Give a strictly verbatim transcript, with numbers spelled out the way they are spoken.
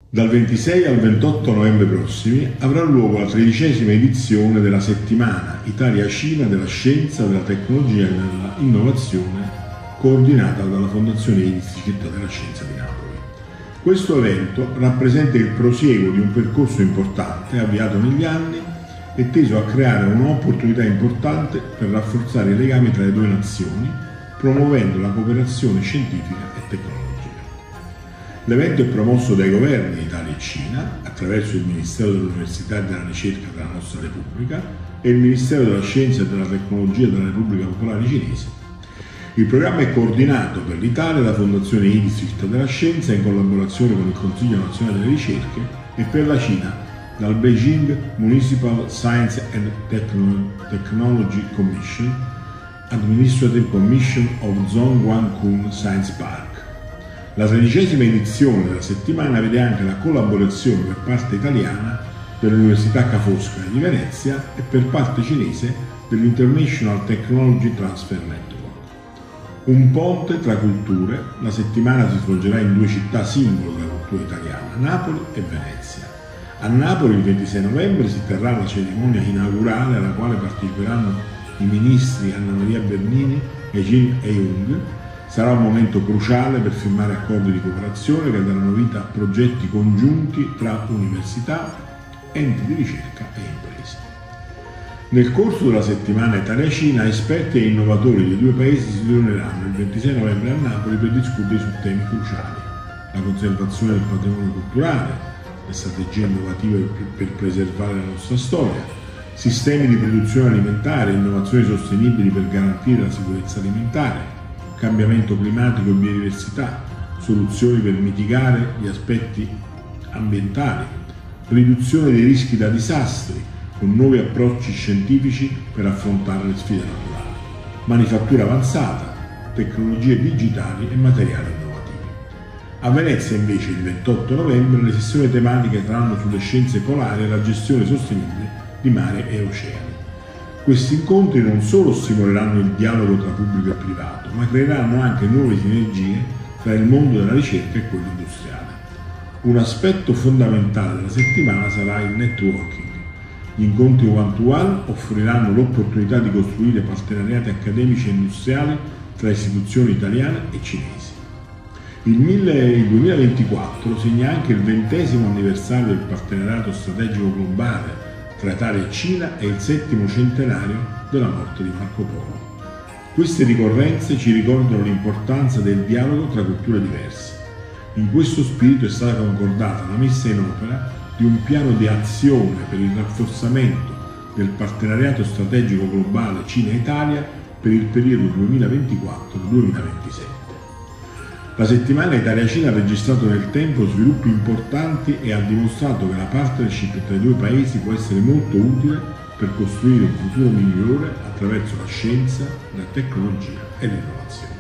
Dal ventisei al ventotto novembre prossimi avrà luogo la tredicesima edizione della settimana Italia-Cina della scienza, della tecnologia e dell'innovazione, coordinata dalla Fondazione INST Città della Scienza di Napoli. Questo evento rappresenta il prosieguo di un percorso importante avviato negli anni e teso a creare un'opportunità importante per rafforzare i legami tra le due nazioni, promuovendo la cooperazione scientifica e tecnologica. L'evento è promosso dai governi di Italia e Cina attraverso il Ministero dell'Università e della Ricerca della nostra Repubblica e il Ministero della Scienza e della Tecnologia della Repubblica Popolare Cinese. Il programma è coordinato per l'Italia da Fondazione INST Città della Scienza in collaborazione con il Consiglio Nazionale delle Ricerche e per la Cina dal Beijing Municipal Science and Technology Commission, Administrative Commission of Zhongguancun Science Park. La tredicesima edizione della settimana vede anche la collaborazione per parte italiana dell'Università Ca' Foscari di Venezia e per parte cinese dell'International Technology Transfer Network. Un ponte tra culture, la settimana si svolgerà in due città simbolo della cultura italiana, Napoli e Venezia. A Napoli il ventisei novembre si terrà la cerimonia inaugurale alla quale parteciperanno i ministri Anna Maria Bernini e Jin Eung. Sarà un momento cruciale per firmare accordi di cooperazione che daranno vita a progetti congiunti tra università, enti di ricerca e imprese. Nel corso della settimana Italia-Cina, esperti e innovatori dei due paesi si riuniranno il ventisei novembre a Napoli per discutere su temi cruciali: la conservazione del patrimonio culturale, le strategie innovative per preservare la nostra storia, sistemi di produzione alimentare, innovazioni sostenibili per garantire la sicurezza alimentare, cambiamento climatico e biodiversità, soluzioni per mitigare gli aspetti ambientali, riduzione dei rischi da disastri con nuovi approcci scientifici per affrontare le sfide naturali, manifattura avanzata, tecnologie digitali e materiali innovativi. A Venezia invece il ventotto novembre le sessioni tematiche saranno sulle scienze polari e la gestione sostenibile di mare e oceani. Questi incontri non solo stimoleranno il dialogo tra pubblico e privato, ma creeranno anche nuove sinergie tra il mondo della ricerca e quello industriale. Un aspetto fondamentale della settimana sarà il networking. Gli incontri one-to-one offriranno l'opportunità di costruire partenariati accademici e industriali tra istituzioni italiane e cinesi. Il duemilaventiquattro segna anche il ventesimo anniversario del partenariato strategico globale tra Italia e Cina e il settimo centenario della morte di Marco Polo. Queste ricorrenze ci ricordano l'importanza del dialogo tra culture diverse. In questo spirito è stata concordata la messa in opera di un piano di azione per il rafforzamento del partenariato strategico globale Cina-Italia per il periodo duemilaventiquattro duemilaventisette. La settimana Italia-Cina ha registrato nel tempo sviluppi importanti e ha dimostrato che la partnership tra i due paesi può essere molto utile per costruire un futuro migliore attraverso la scienza, la tecnologia e l'innovazione.